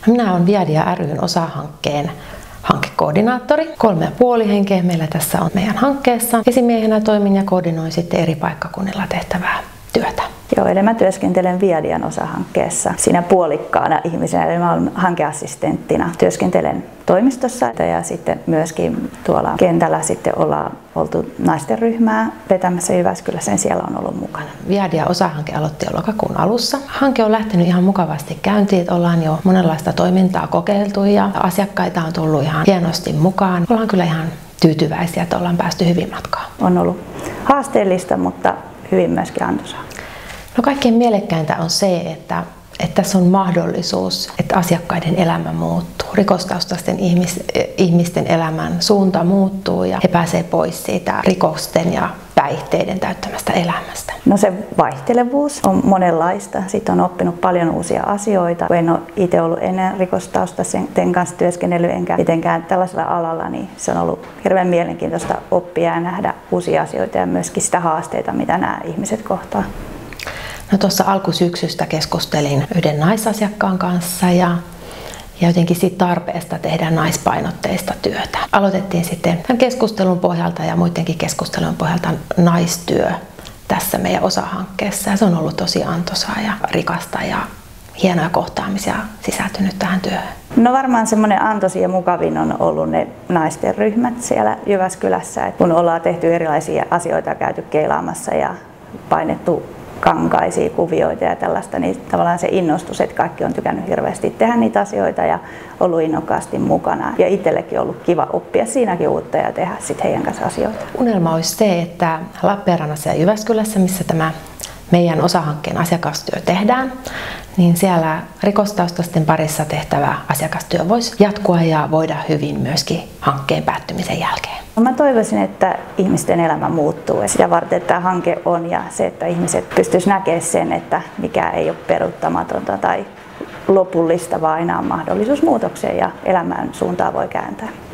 Minä olen Viadia ry:n osahankkeen hankekoordinaattori. 3,5 henkeä meillä tässä on meidän hankkeessa. Esimiehenä toimin ja koordinoin sitten eri paikkakunnilla tehtävää työtä. Joo, eli mä työskentelen Viadian osahankkeessa siinä puolikkaana ihmisenä, eli mä olen hankeassistenttina. Työskentelen toimistossa ja sitten myöskin tuolla kentällä sitten ollaan oltu naisten ryhmää vetämässä Jyväskylässä, ja siellä on ollut mukana. Viadia osahanke aloitti jo lokakuun alussa. Hanke on lähtenyt ihan mukavasti käyntiin, että ollaan jo monenlaista toimintaa kokeiltu ja asiakkaita on tullut ihan hienosti mukaan. Ollaan kyllä ihan tyytyväisiä, että ollaan päästy hyvin matkaan. On ollut haasteellista, mutta hyvin myöskin antoisaa. No kaikkein mielekkäintä on se, että tässä on mahdollisuus, että asiakkaiden elämä muuttuu. Rikostaustaisten ihmisten elämän suunta muuttuu ja he pääsevät pois siitä rikosten ja päihteiden täyttämästä elämästä. No se vaihtelevuus on monenlaista. Siitä on oppinut paljon uusia asioita. Kun en ole itse ollut ennen rikostaustaisten kanssa työskennellyt enkä mitenkään tällaisella alalla, niin se on ollut hirveän mielenkiintoista oppia ja nähdä uusia asioita ja myöskin sitä haasteita, mitä nämä ihmiset kohtaa. No tuossa alkusyksystä keskustelin yhden naisasiakkaan kanssa ja jotenkin siitä tarpeesta tehdä naispainotteista työtä. Aloitettiin sitten tämän keskustelun pohjalta ja muidenkin keskustelun pohjalta naistyö tässä meidän osahankkeessa. Ja se on ollut tosi antoisaa ja rikasta ja hienoja kohtaamisia sisältynyt tähän työhön. No varmaan semmoinen antoisin ja mukavin on ollut ne naisten ryhmät siellä Jyväskylässä. Kun ollaan tehty erilaisia asioita, käyty keilaamassa ja painettu kankaisia kuvioita ja tällaista, niin tavallaan se innostus, että kaikki on tykännyt hirveästi tehdä niitä asioita ja ollut innokkaasti mukana. Ja itsellekin on ollut kiva oppia siinäkin uutta ja tehdä sitten heidän kanssa asioita. Unelma olisi se, että Lappeenrannassa ja Jyväskylässä, missä tämä meidän osahankkeen asiakastyö tehdään, niin siellä rikostaustaisten parissa tehtävä asiakastyö voisi jatkua ja voida hyvin myöskin hankkeen päättymisen jälkeen. Mä toivoisin, että ihmisten elämä muuttuu ja sitä varten tämä hanke on ja se, että ihmiset pystyisivät näkemään sen, että mikä ei ole peruuttamatonta tai lopullista, vaan aina on mahdollisuus muutokseen ja elämän suuntaa voi kääntää.